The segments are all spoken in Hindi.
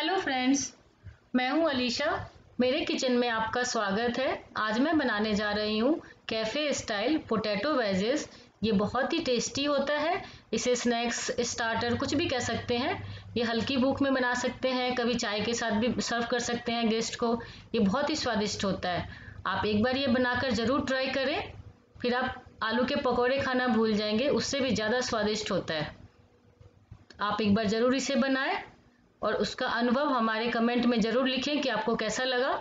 हेलो फ्रेंड्स, मैं हूं अलीशा। मेरे किचन में आपका स्वागत है। आज मैं बनाने जा रही हूं कैफ़े स्टाइल पोटैटो वेजेस। ये बहुत ही टेस्टी होता है। इसे स्नैक्स, स्टार्टर कुछ भी कह सकते हैं। ये हल्की भूख में बना सकते हैं, कभी चाय के साथ भी सर्व कर सकते हैं गेस्ट को। ये बहुत ही स्वादिष्ट होता है। आप एक बार ये बनाकर ज़रूर ट्राई करें, फिर आप आलू के पकौड़े खाना भूल जाएंगे, उससे भी ज़्यादा स्वादिष्ट होता है। आप एक बार ज़रूर इसे बनाएं और उसका अनुभव हमारे कमेंट में ज़रूर लिखें कि आपको कैसा लगा।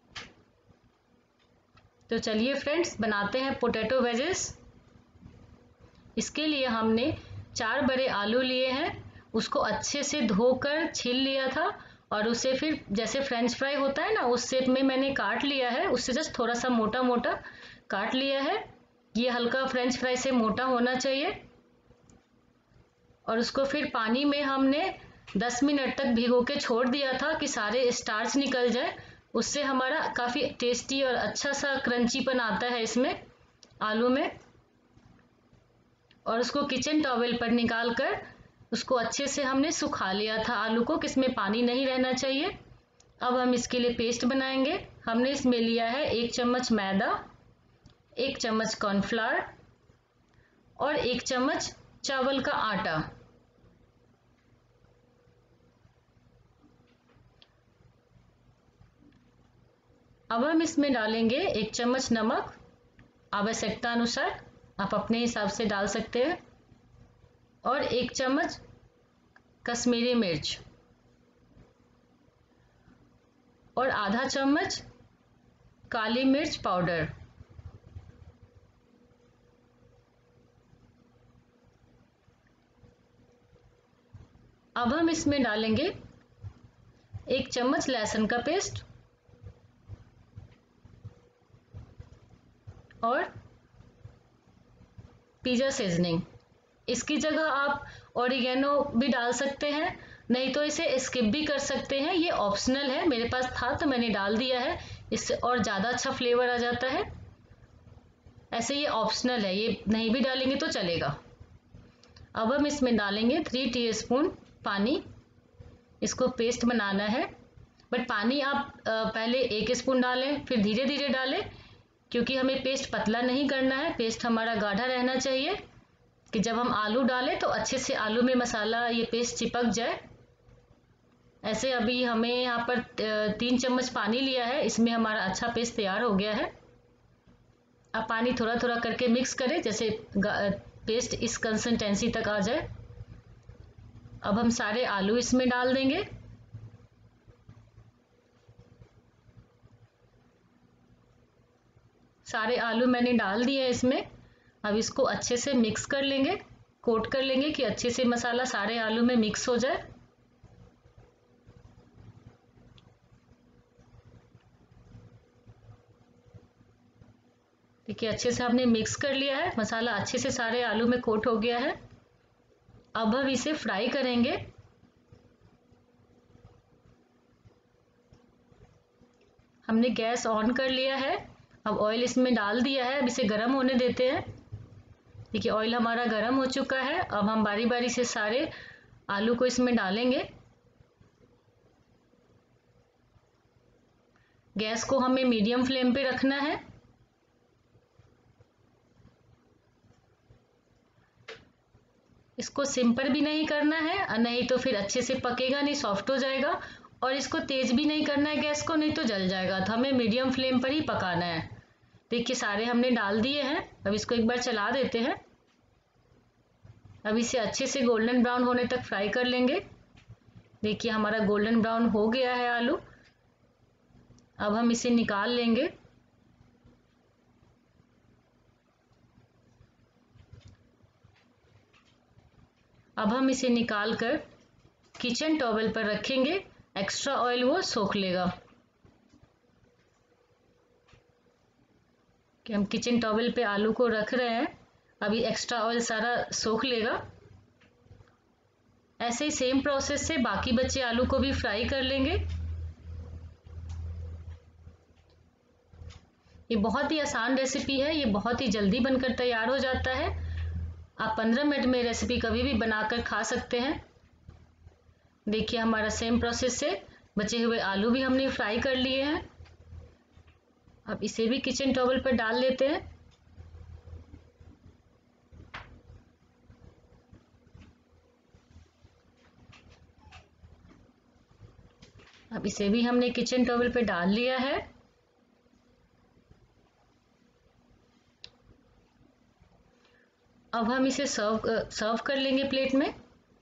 तो चलिए फ्रेंड्स, बनाते हैं पोटैटो वेजेस। इसके लिए हमने 4 बड़े आलू लिए हैं। उसको अच्छे से धोकर छील लिया था और उसे फिर जैसे फ्रेंच फ्राई होता है ना, उस शेप में मैंने काट लिया है। उससे जस्ट थोड़ा सा मोटा मोटा काट लिया है। ये हल्का फ्रेंच फ्राई से मोटा होना चाहिए। और उसको फिर पानी में हमने 10 मिनट तक भिगो के छोड़ दिया था कि सारे स्टार्च निकल जाए। उससे हमारा काफ़ी टेस्टी और अच्छा सा क्रंचीपन आता है इसमें, आलू में। और उसको किचन टॉवेल पर निकाल कर उसको अच्छे से हमने सुखा लिया था आलू को, कि इसमें पानी नहीं रहना चाहिए। अब हम इसके लिए पेस्ट बनाएंगे। हमने इसमें लिया है 1 चम्मच मैदा, 1 चम्मच कॉर्नफ्लावर और 1 चम्मच चावल का आटा। अब हम इसमें डालेंगे 1 चम्मच नमक, आवश्यकता अनुसार आप अपने हिसाब से डाल सकते हैं, और 1 चम्मच कश्मीरी मिर्च और आधा चम्मच काली मिर्च पाउडर। अब हम इसमें डालेंगे 1 चम्मच लहसुन का पेस्ट और पिज़्ज़ा सीजनिंग। इसकी जगह आप ऑरिगेनो भी डाल सकते हैं, नहीं तो इसे स्किप भी कर सकते हैं। ये ऑप्शनल है, मेरे पास था तो मैंने डाल दिया है। इससे और ज़्यादा अच्छा फ्लेवर आ जाता है। ऐसे ये ऑप्शनल है, ये नहीं भी डालेंगे तो चलेगा। अब हम इसमें डालेंगे 3 टीस्पून पानी। इसको पेस्ट बनाना है, बट पानी आप पहले 1 स्पून डालें, फिर धीरे धीरे डालें, क्योंकि हमें पेस्ट पतला नहीं करना है। पेस्ट हमारा गाढ़ा रहना चाहिए कि जब हम आलू डालें तो अच्छे से आलू में मसाला, ये पेस्ट चिपक जाए। ऐसे अभी हमें यहाँ पर 3 चम्मच पानी लिया है, इसमें हमारा अच्छा पेस्ट तैयार हो गया है। अब पानी थोड़ा थोड़ा करके मिक्स करें, जैसे पेस्ट इस कंसिस्टेंसी तक आ जाए। अब हम सारे आलू इसमें डाल देंगे। सारे आलू मैंने डाल दिए इसमें। अब इसको अच्छे से मिक्स कर लेंगे, कोट कर लेंगे कि अच्छे से मसाला सारे आलू में मिक्स हो जाए। देखिए, अच्छे से हमने मिक्स कर लिया है, मसाला अच्छे से सारे आलू में कोट हो गया है। अब हम इसे फ्राई करेंगे। हमने गैस ऑन कर लिया है। अब ऑयल इसमें डाल दिया है, अब इसे गर्म होने देते हैं। देखिए, ऑयल हमारा गर्म हो चुका है। अब हम बारी बारी से सारे आलू को इसमें डालेंगे। गैस को हमें मीडियम फ्लेम पे रखना है। इसको सिम पर भी नहीं करना है, और नहीं तो फिर अच्छे से पकेगा नहीं, सॉफ्ट हो जाएगा। और इसको तेज भी नहीं करना है गैस को, नहीं तो जल जाएगा। तो हमें मीडियम फ्लेम पर ही पकाना है। देखिए, सारे हमने डाल दिए हैं। अब इसको एक बार चला देते हैं। अब इसे अच्छे से गोल्डन ब्राउन होने तक फ्राई कर लेंगे। देखिए, हमारा गोल्डन ब्राउन हो गया है आलू। अब हम इसे निकाल लेंगे। अब हम इसे निकाल कर किचन टॉवेल पर रखेंगे। एक्स्ट्रा ऑयल वो सोख लेगा। कि हम किचन टॉवेल पे आलू को रख रहे हैं, अभी एक्स्ट्रा ऑयल सारा सोख लेगा। ऐसे ही सेम प्रोसेस से बाकी बचे आलू को भी फ्राई कर लेंगे। ये बहुत ही आसान रेसिपी है, ये बहुत ही जल्दी बनकर तैयार हो जाता है। आप 15 मिनट में रेसिपी कभी भी बनाकर खा सकते हैं। देखिए, हमारा सेम प्रोसेस से बचे हुए आलू भी हमने फ्राई कर लिए हैं। अब इसे भी किचन टॉवल पर डाल लेते हैं। अब इसे भी हमने किचन टॉवल पे डाल लिया है। अब हम इसे सर्व कर लेंगे प्लेट में।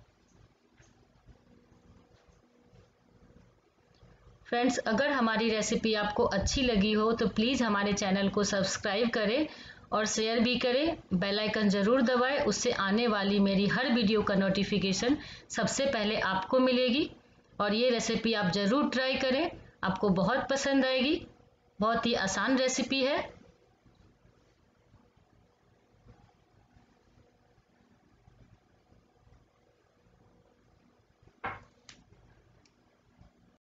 फ्रेंड्स, अगर हमारी रेसिपी आपको अच्छी लगी हो तो प्लीज़ हमारे चैनल को सब्सक्राइब करें और शेयर भी करें। बेल आइकन ज़रूर दबाएं, उससे आने वाली मेरी हर वीडियो का नोटिफिकेशन सबसे पहले आपको मिलेगी। और ये रेसिपी आप ज़रूर ट्राई करें, आपको बहुत पसंद आएगी। बहुत ही आसान रेसिपी है।